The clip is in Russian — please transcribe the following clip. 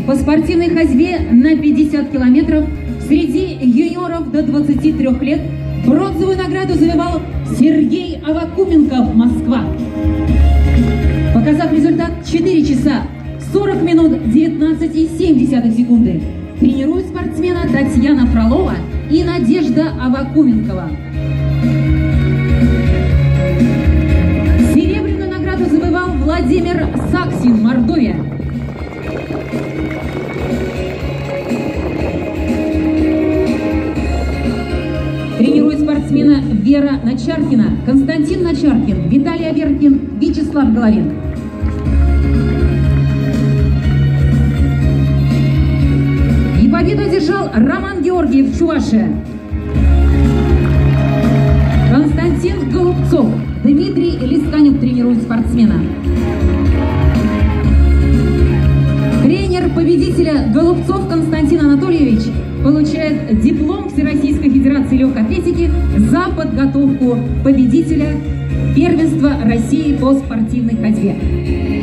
по спортивной ходьбе на 50 километров среди юниоров до 23 лет бронзовую награду завоевал Сергей Авакуменков, Москва. Показав результат 4 часа 40 минут 19,7 секунды, тренируют спортсмена Татьяна Фролова и Надежда Авакуменкова. Серебряную награду завоевал Владимир Саксин, Мордовия. Тренирует спортсмена Вера Начаркина, Константин Начаркин, Виталий Аверкин, Вячеслав Головин. И победу одержал Роман Георгиев, Чувашия. Константин Голубцов, Дмитрий Лисканюк тренирует спортсмена. Тренер победителя Голубцов Константин Анатольевич получает диплом Всероссийской Федерации легкой атлетики за подготовку победителя первенства России по спортивной ходьбе.